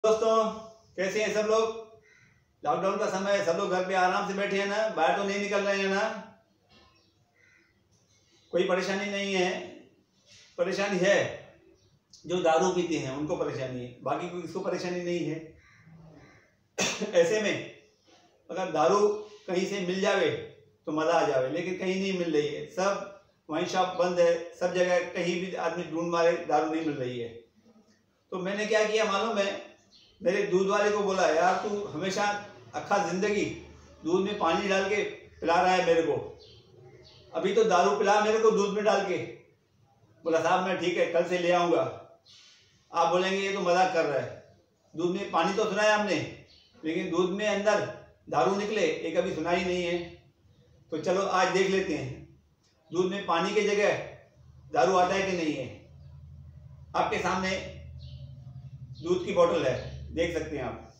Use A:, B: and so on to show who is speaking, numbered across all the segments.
A: दोस्तों, कैसे हैं सब लोग। लॉकडाउन का समय है, सब लोग घर पे आराम से बैठे हैं ना, बाहर तो नहीं निकल रहे हैं ना। कोई परेशानी नहीं है। परेशानी है जो दारू पीते हैं उनको परेशानी है, बाकी कोई किसको परेशानी नहीं है। ऐसे में अगर दारू कहीं से मिल जावे तो मजा आ जावे, लेकिन कहीं नहीं मिल रही है। सब वाइन शॉप बंद है, सब जगह कहीं भी आदमी ढूंढ मारे, दारू नहीं मिल रही है। तो मैंने क्या किया मालूम है, मेरे दूध वाले को बोला, यार तू हमेशा अक्खा जिंदगी दूध में पानी डाल के पिला रहा है मेरे को, अभी तो दारू पिला मेरे को दूध में डाल के। बोला साहब मैं ठीक है, कल से ले आऊँगा। आप बोलेंगे ये तो मजाक कर रहा है, दूध में पानी तो सुना है आपने, लेकिन दूध में अंदर दारू निकले ये कभी सुना ही नहीं है। तो चलो आज देख लेते हैं दूध में पानी की जगह दारू आता है कि नहीं है। आपके सामने दूध की बोतल है, देख सकते हैं आप।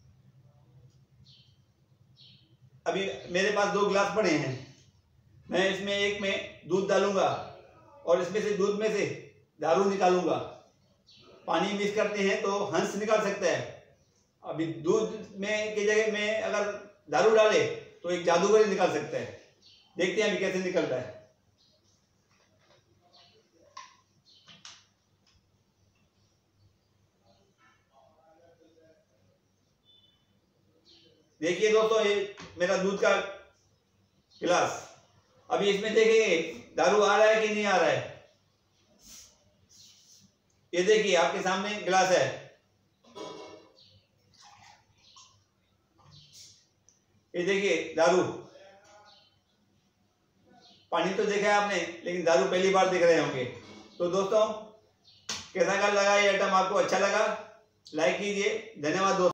A: अभी मेरे पास 2 गिलास पड़े हैं, मैं इसमें एक में दूध डालूंगा और इसमें से दूध में से दारू निकालूंगा। पानी मिक्स करते हैं तो हंस निकाल सकता है। अभी दूध में की जगह में अगर दारू डाले तो एक जादूगर निकाल सकता है। देखते हैं अभी कैसे निकल रहा है। देखिए दोस्तों, ये मेरा दूध का गिलास, अभी इसमें देखेंगे दारू आ रहा है कि नहीं आ रहा है। ये देखिए आपके सामने गिलास है, ये देखिए दारू। पानी तो देखा है आपने, लेकिन दारू पहली बार देख रहे होंगे। तो दोस्तों कैसा लगा ये आइटम, आपको अच्छा लगा लाइक कीजिए। धन्यवाद दोस्तों।